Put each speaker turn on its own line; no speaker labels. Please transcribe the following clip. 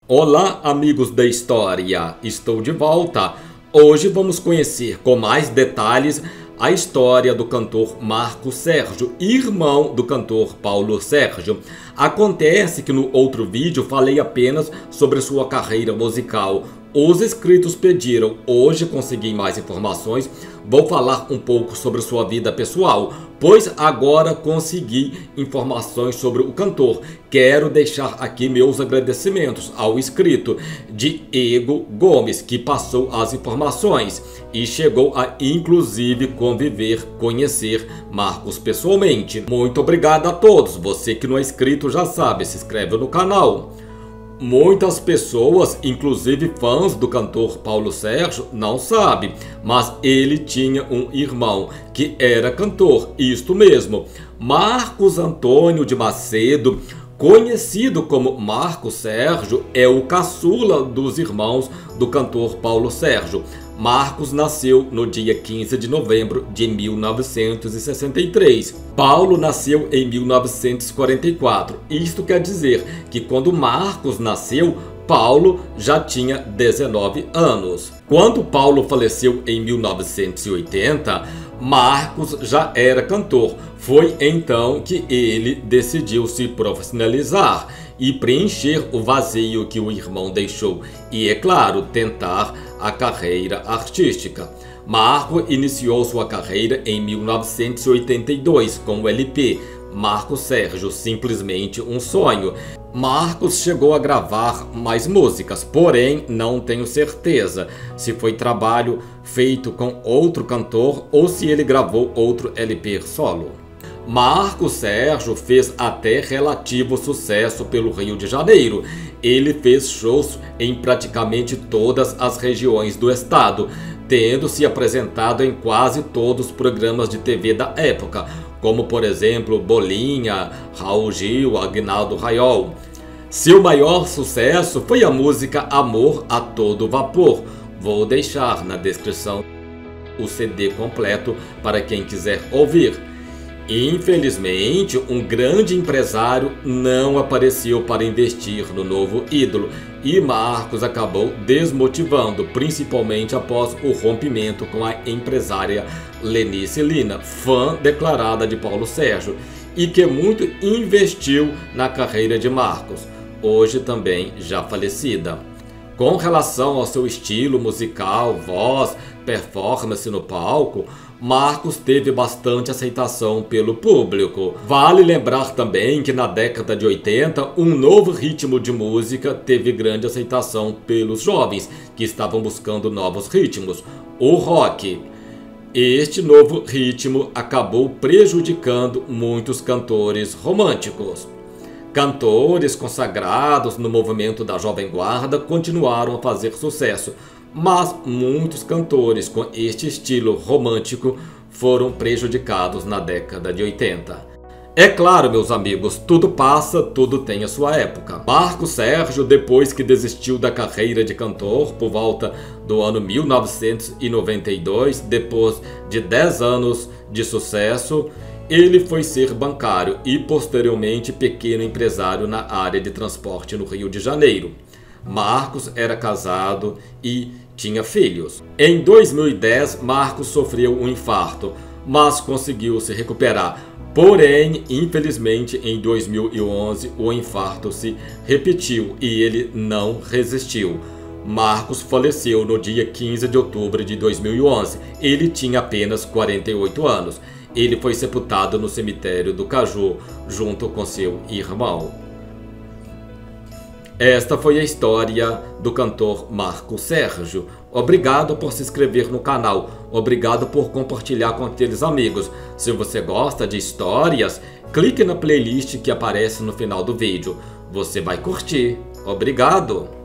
Olá, amigos da história! Estou de volta. Hoje vamos conhecer com mais detalhes a história do cantor Marcos Sérgio, irmão do cantor Paulo Sérgio. Acontece que no outro vídeo falei apenas sobre sua carreira musical. Os inscritos pediram, hoje consegui mais informações, vou falar um pouco sobre sua vida pessoal, pois agora consegui informações sobre o cantor. Quero deixar aqui meus agradecimentos ao inscrito Diego Gomes, que passou as informações e chegou a inclusive conhecer Marcos pessoalmente. Muito obrigado a todos, você que não é inscrito já sabe, se inscreve no canal. Muitas pessoas, inclusive fãs do cantor Paulo Sérgio, não sabem, mas ele tinha um irmão que era cantor, isto mesmo, Marcos Antônio de Macedo, conhecido como Marcos Sérgio, é o caçula dos irmãos do cantor Paulo Sérgio. Marcos nasceu no dia 15 de novembro de 1963. Paulo nasceu em 1944. Isto quer dizer que quando Marcos nasceu, Paulo já tinha 19 anos. Quando Paulo faleceu em 1980, Marcos já era cantor. Foi então que ele decidiu se profissionalizar e preencher o vazio que o irmão deixou e, é claro, tentar a carreira artística. Marcos iniciou sua carreira em 1982 com o LP Marcos Sérgio, Simplesmente um Sonho. Marcos chegou a gravar mais músicas, porém não tenho certeza se foi trabalho feito com outro cantor ou se ele gravou outro LP solo. Marcos Sérgio fez até relativo sucesso pelo Rio de Janeiro. Ele fez shows em praticamente todas as regiões do estado, tendo se apresentado em quase todos os programas de TV da época, como por exemplo Bolinha, Raul Gil, Aguinaldo Raiol. Seu maior sucesso foi a música Amor a Todo Vapor. Vou deixar na descrição o CD completo para quem quiser ouvir. Infelizmente, um grande empresário não apareceu para investir no novo ídolo e Marcos acabou desmotivando, principalmente após o rompimento com a empresária Lenice Lina, fã declarada de Paulo Sérgio e que muito investiu na carreira de Marcos, hoje também já falecida. Com relação ao seu estilo musical, voz, performance no palco, Marcos teve bastante aceitação pelo público. Vale lembrar também que na década de 80, um novo ritmo de música teve grande aceitação pelos jovens que estavam buscando novos ritmos, o rock. Este novo ritmo acabou prejudicando muitos cantores românticos. Cantores consagrados no movimento da Jovem Guarda continuaram a fazer sucesso, mas muitos cantores com este estilo romântico foram prejudicados na década de 80. É claro, meus amigos, tudo passa, tudo tem a sua época. Marcos Sérgio, depois que desistiu da carreira de cantor por volta do ano 1992, depois de 10 anos de sucesso, ele foi ser bancário e posteriormente pequeno empresário na área de transporte no Rio de Janeiro. Marcos era casado e tinha filhos. Em 2010, Marcos sofreu um infarto, mas conseguiu se recuperar. Porém, infelizmente, em 2011, o infarto se repetiu e ele não resistiu. Marcos faleceu no dia 15 de outubro de 2011. Ele tinha apenas 48 anos. Ele foi sepultado no cemitério do Caju, junto com seu irmão. Esta foi a história do cantor Marcos Sérgio. Obrigado por se inscrever no canal. Obrigado por compartilhar com aqueles amigos. Se você gosta de histórias, clique na playlist que aparece no final do vídeo. Você vai curtir. Obrigado!